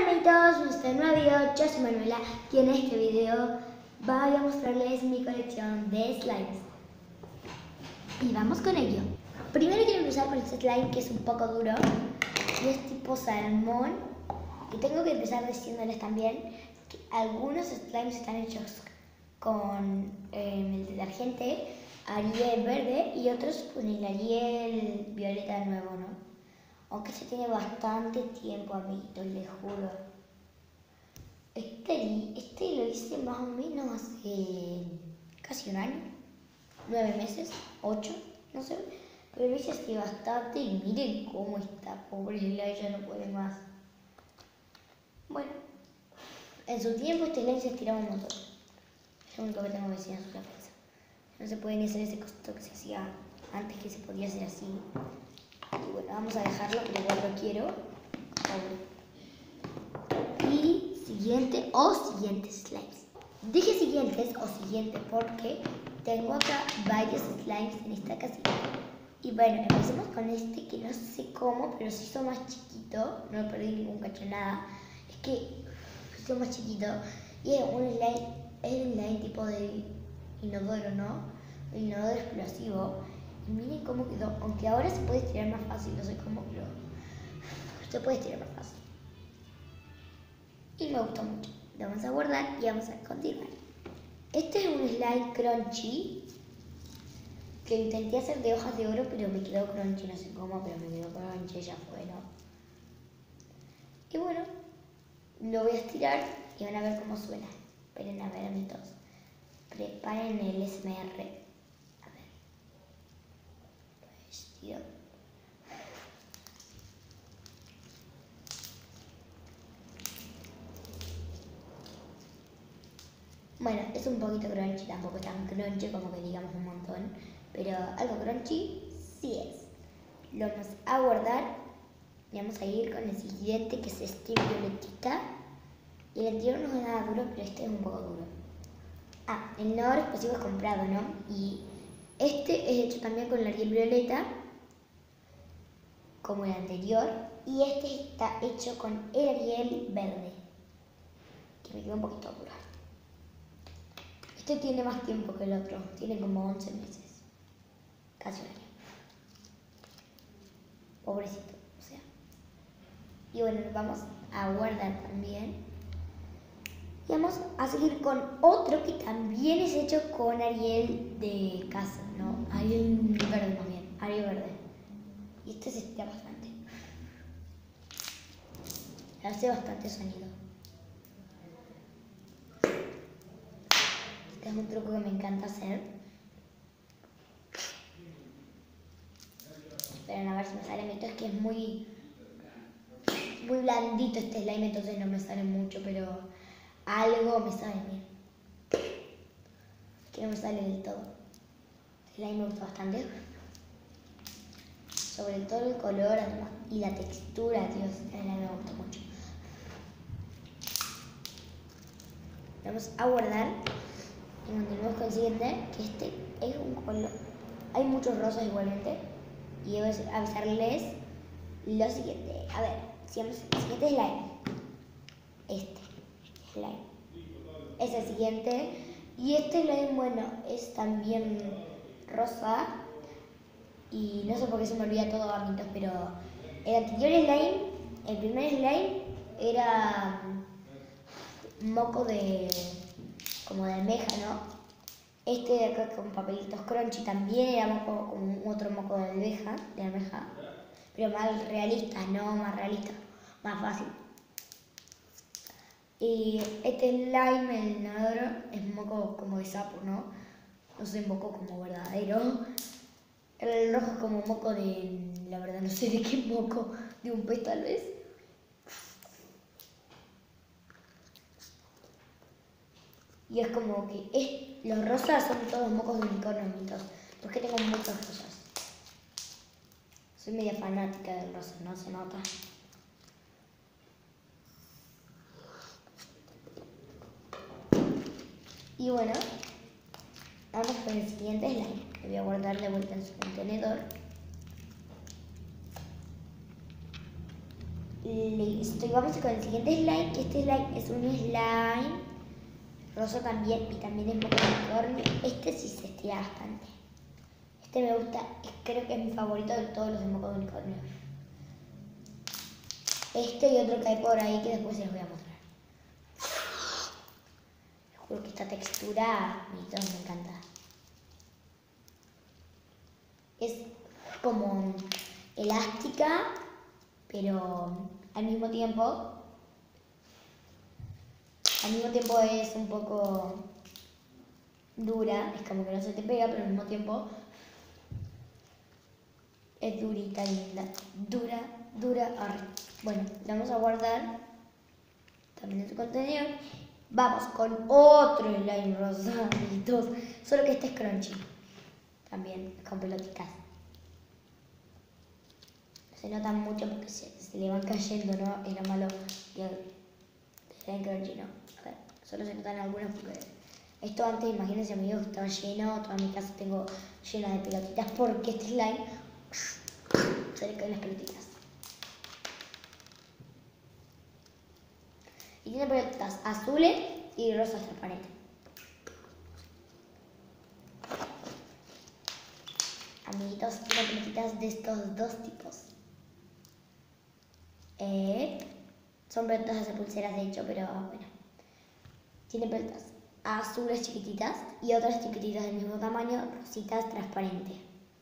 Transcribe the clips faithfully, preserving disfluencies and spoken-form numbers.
amiguitos, nuestro nuevo video. Yo soy Manuela y en este video voy a mostrarles mi colección de slimes. Y vamos con ello. Primero quiero empezar con este slime que es un poco duro y es tipo salmón. Y tengo que empezar diciéndoles también que algunos slimes están hechos con eh, el detergente Ariel verde y otros con el Ariel violeta nuevo, ¿no? Aunque se tiene bastante tiempo, amiguitos, les juro. Este, este lo hice más o menos hace casi un año, nueve meses, ocho, no sé. Pero lo hice así bastante y miren cómo está, pobre slime, ya no puede más. Bueno, en su tiempo este slime se estiraba un montón. Es lo único que tengo que decir en su defensa. No se puede ni hacer ese costo que se hacía antes, que se podía hacer así. Y bueno, vamos a dejarlo, pero igual lo quiero. Y siguiente o siguientes slimes. Dije siguientes o siguientes porque tengo acá varios slimes en esta casita. Y bueno, empecemos con este que no sé cómo, pero se hizo más chiquito. No perdí ningún cacho, nada. Es que se hizo más chiquito. Y es un slime, es un slime tipo de inodoro, ¿no? El inodoro explosivo. Y miren cómo quedó, aunque ahora se puede estirar más fácil, no sé cómo, pero se puede estirar más fácil. Y me gustó mucho. Lo vamos a guardar y vamos a continuar. Este es un slime crunchy que intenté hacer de hojas de oro, pero me quedó crunchy, no sé cómo, pero me quedó crunchy, ya fue, ¿no? Y bueno, lo voy a estirar y van a ver cómo suena. Esperen a ver, amigos. Preparen el S M R. Bueno, es un poquito crunchy, tampoco es tan crunchy como que digamos un montón, pero algo crunchy sí es. Lo vamos a guardar y vamos a ir con el siguiente, que es este violetita. Y el anterior no es nada duro, pero este es un poco duro. Ah, el inodoro explosivo es comprado, ¿no? Y este es hecho también con el Ariel violeta, como el anterior, y este está hecho con el Ariel verde, que me quedó un poquito duro. Este tiene más tiempo que el otro, tiene como once meses, casi un año. Pobrecito, o sea. Y bueno, lo vamos a guardar también. Y vamos a seguir con otro que también es hecho con Ariel de casa, ¿no? Ariel verde más bien, Ariel verde. Y este se estira bastante. Hace bastante sonido. Este es un truco que me encanta hacer. Esperen a ver si me sale. Esto es que es muy, muy blandito este slime, entonces no me sale mucho, pero algo me sale bien. Que no me sale del todo. Este slime me gusta bastante. Sobre todo el color y la textura, Dios, este slime me gusta mucho. Vamos a guardar y continuamos con el siguiente, que este es un color. Hay muchos rosas igualmente. Y debo avisarles lo siguiente. A ver, sigamos. El siguiente slime. Este slime. Es el siguiente. Y este slime, bueno, es también rosa. Y no sé por qué se me olvida todo, amiguitos, pero el anterior slime, el primer slime, era moco de, como de almeja, ¿no? Este de acá con papelitos crunchy también era moco, como otro moco de almeja, de almeja, pero más realista, no más realista, más fácil. Y este slime, el inodoro, es moco como de sapo, ¿no? No sé, moco como verdadero. El rojo es como moco de, la verdad no sé de qué moco, de un pez tal vez. Y es como que es, los rosas son todos mocos de unicornio, amiguitos. Porque tengo muchos rosas. Soy media fanática del rosa, ¿no? Se nota. Y bueno, vamos con el siguiente slime. Lo voy a guardar de vuelta en su contenedor. Listo, y vamos con el siguiente slime, que este slime es un slime rosa también, y también es moco de unicornio. Este sí se estira bastante. Este me gusta, creo que es mi favorito de todos los de moco de unicornio. Este y otro que hay por ahí que después se los voy a mostrar. Les juro que esta textura, amiguitos, me encanta. Es como elástica, pero al mismo tiempo, al mismo tiempo es un poco dura, es como que no se te pega, pero al mismo tiempo es durita, linda, dura, dura, arre. Bueno, la vamos a guardar también en su contenedor. Vamos con otro slime rosa, amiguitos, solo que este es crunchy, también con pelotitas. Se notan mucho porque se, se le van cayendo, ¿no? Es lo malo que slime crunchy, ¿no? A ver, solo se notan algunos porque esto antes, imagínense amigos, estaba lleno, toda mi casa tengo llena de pelotitas porque este slime se le caen las pelotitas. Y tiene pelotitas azules y rosas transparentes. Amiguitos, tiene pelotitas de estos dos tipos. Eh, son pelotas de pulseras de hecho, pero bueno. Tiene pelotas azules chiquititas y otras chiquititas del mismo tamaño, rositas transparentes.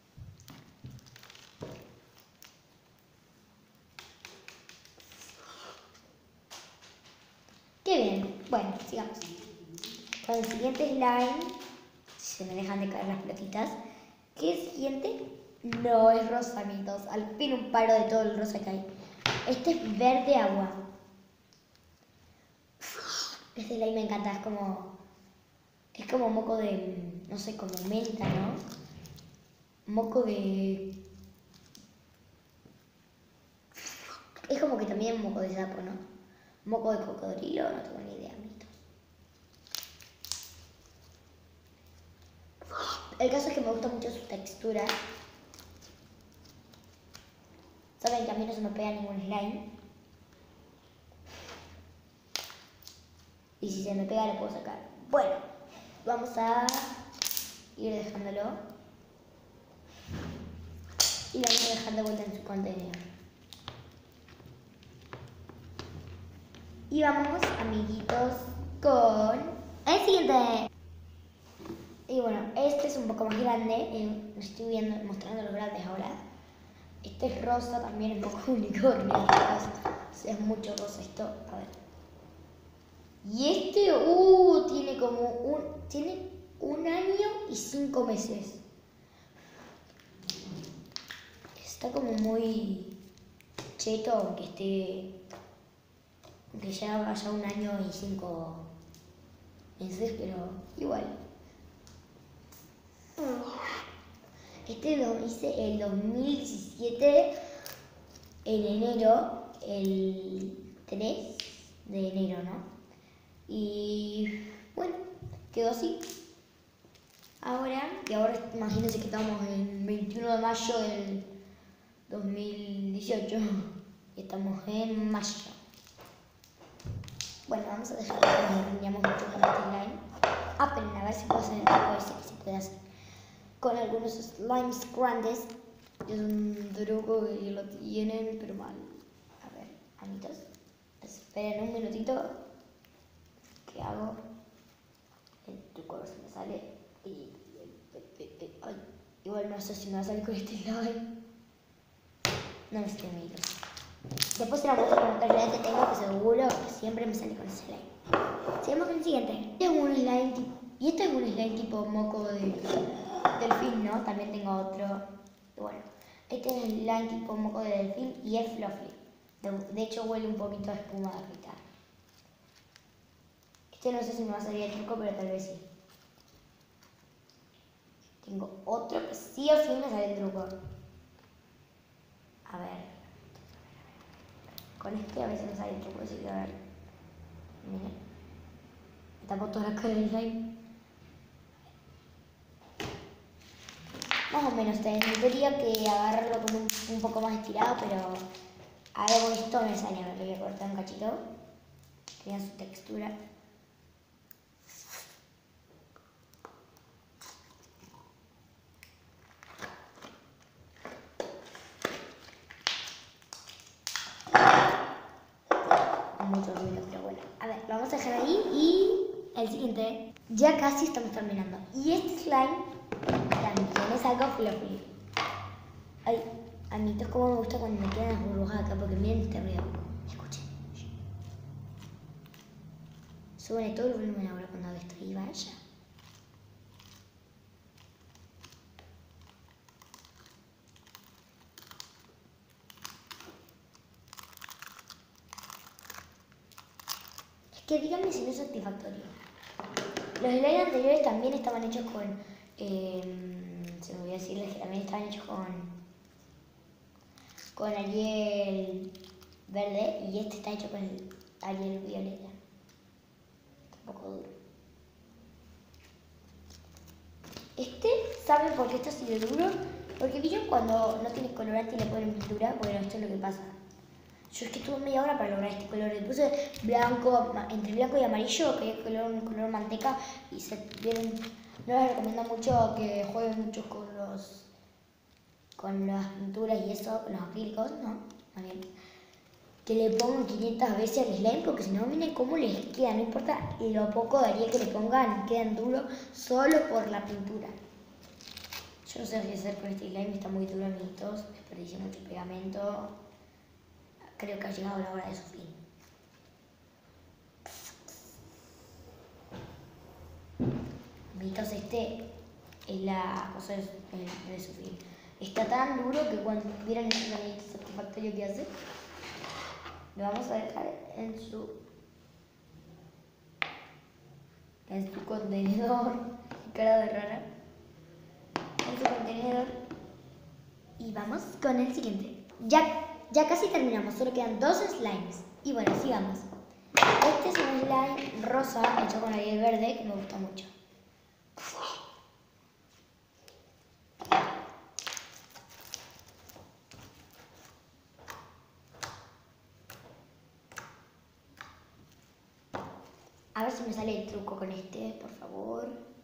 ¡Qué bien! Bueno, sigamos. Con el siguiente slime, si se me dejan de caer las pelotitas, ¿qué es el siguiente? No es rosa, amiguitos. Al fin un paro de todo el rosa que hay. Este es verde agua. Este slime me encanta, es como... Es como moco de... no sé, como menta, ¿no? Moco de... Es como que también moco de sapo, ¿no? Moco de cocodrilo, no tengo ni idea, amiguitos. El caso es que me gusta mucho su textura. Saben que a mí no se me pega ningún slime. Y si se me pega lo puedo sacar. Bueno, vamos a ir dejándolo. Y vamos a dejar de vuelta en su contenedor. Y vamos, amiguitos, con el siguiente. Y bueno, este es un poco más grande. Eh, estoy viendo, mostrando los grandes ahora. Este es rosa, también es un poco unicornio. O sea, es mucho rosa esto. A ver. Y este, uh, tiene como un, tiene un año y cinco meses. Está como muy cheto, aunque esté, aunque ya vaya un año y cinco meses, pero igual. Este lo hice el dos mil diecisiete, en enero, el tres de enero, ¿no? Y bueno, quedó así. Ahora, y ahora imagínense que estamos en veintiuno de mayo del dos mil dieciocho y estamos en mayo. Bueno, vamos a dejar que nos riñamos mucho con este slime. Apenas a ver si puedo hacer el truco ese que se puede hacer con algunos slimes grandes. Es un truco que lo tienen, pero mal. A ver, amiguitos, esperen un minutito. ¿Qué hago? El truco a ver si me sale. Y, ay, igual no sé si me va a salir con este slime. No me sé, amiguitos. Después se la muestro con otro slime que tengo, que seguro que siempre me sale con ese slime. Sigamos con el siguiente. Este es un slime tipo, y este es un slime tipo moco de delfín, ¿no? También tengo otro. Y bueno, este es el slime tipo moco de delfín y es fluffy. De, de hecho huele un poquito a espuma de afeitar. Este no sé si me va a salir el truco, pero tal vez sí. Tengo otro que sí o sí me sale el truco. A ver. Con este a veces me sale el truco, así que a ver. Miren. Me tapo toda la cara del slime. Más o menos, tendría que agarrarlo con un, un poco más estirado, pero Ahora con esto me sale, me lo voy a cortar un cachito. Que vean su textura. Muchos ruidos, pero bueno. A ver, lo vamos a dejar ahí y el siguiente. Ya casi estamos terminando. Y este slime también es algo fluffy. Ay, a mí esto es como me gusta cuando me quedan las burbujas acá, porque miren este ruido. Escuchen. Suben todo el volumen ahora cuando hago esto y vaya. Es que díganme si no es satisfactorio. Los slides anteriores también estaban hechos con... Eh, se me olvidó decirles que también estaban hechos con... Con Ariel verde y este está hecho con Ariel violeta. Está un poco duro. Este, ¿saben por qué está así de duro? Porque vieron cuando no tiene colorante y le ponen pintura. Bueno, esto es lo que pasa. Yo es que estuve media hora para lograr este color. Le puse blanco, entre blanco y amarillo, que es color, un color manteca. Y se vieron. No les recomiendo mucho que jueguen mucho con los. Con las pinturas y eso, con los acrílicos, ¿no? Más bien. Que le pongan quinientas veces al slime, porque si no, miren cómo les queda. No importa lo poco de Ariel que le pongan, quedan duros solo por la pintura. Yo no sé qué hacer con este slime, está muy duro, amiguitos. Desperdicié mucho pegamento. Creo que ha llegado la hora de su fin. Amiguitos, este es la cosa de, de, de su fin. Está tan duro que cuando vieran el sonido satisfactorio que hace, lo vamos a dejar en su en su contenedor. Cara de rara. En su contenedor. Y vamos con el siguiente. Ya, ya casi terminamos, solo quedan dos slimes. Y bueno, sigamos. Este es un slime rosa hecho con Ariel verde que me gusta mucho. A ver si me sale el truco con este, por favor.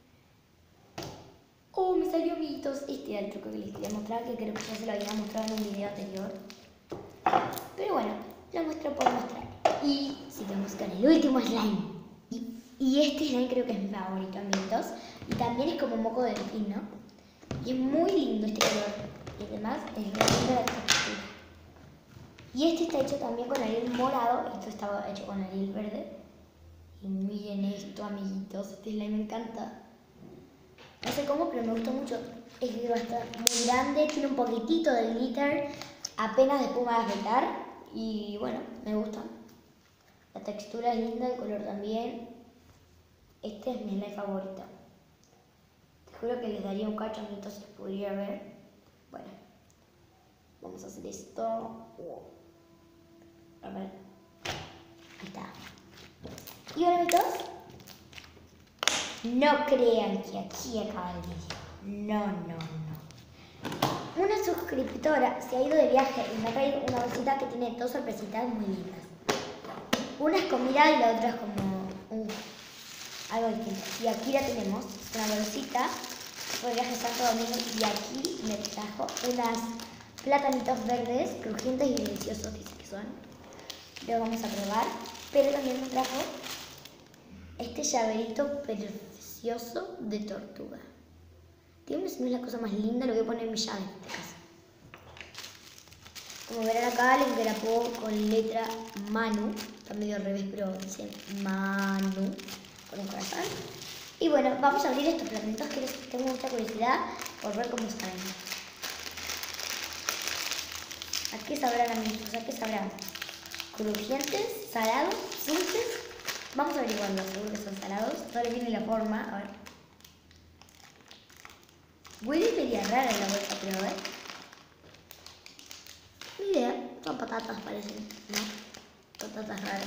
Oh, me salió, amiguitos. Este era el truco que les quería mostrar, que creo que ya se lo había mostrado en un video anterior. Pero bueno, lo muestro por mostrar. Y sigamos con el último slime. Y, y este slime creo que es mi favorito, amiguitos. Y también es como moco de delfín, ¿no? Y es muy lindo este color. Y además es muy lindo la textura. Y este está hecho también con Ariel morado. Esto estaba hecho con Ariel verde. Y miren esto, amiguitos. Este slime me encanta. No sé cómo, pero me gusta mucho. Es bastante muy grande, tiene un poquitito de glitter, apenas de espuma de afeitar. Y bueno, me gusta. La textura es linda, el color también. Este es mi slime favorito. Te juro que les daría un cacho, amiguitos, si pudiera ver. Bueno, vamos a hacer esto. A ver. Ahí está. Y bueno, amiguitos, no crean que aquí acaba el vídeo. No, no, no. Una suscriptora se ha ido de viaje y me ha traído una bolsita que tiene dos sorpresitas muy lindas. Una es comida y la otra es como uh, algo distinto. Y aquí la tenemos, una bolsita por viaje a Santo Domingo, y aquí me trajo unas platanitos verdes, crujientes y deliciosos, dice que son. Lo vamos a probar, pero también me trajo este llaverito precioso de tortuga. Díganme si no es la cosa más linda, lo voy a poner en mi llave en este caso. Como verán acá, le engrapó con letra Manu. Está medio al revés, pero dice Manu con un corazón. Y bueno, vamos a abrir estos platanitos que tengo mucha curiosidad por ver cómo saben. ¿A qué sabrán, amigos? ¿A qué sabrán? ¿Crujientes? ¿Salados? ¿Dulces? Vamos a averiguarlo, seguro que son salados. No le viene la forma, a ver. Huele media rara la bolsa, pero a ver. Ni idea, son patatas parecen, ¿no? Patatas raras.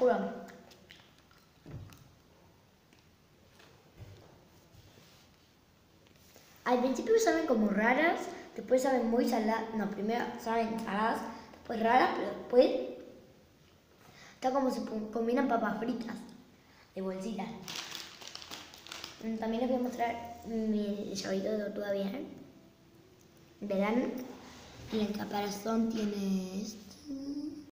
juro. Al principio saben como raras, después saben muy saladas. No, primero saben saladas, después raras, pero después está como si combinan papas fritas de bolsitas. También les voy a mostrar mi llavito de tortuga bien. Verán, el caparazón tiene esto.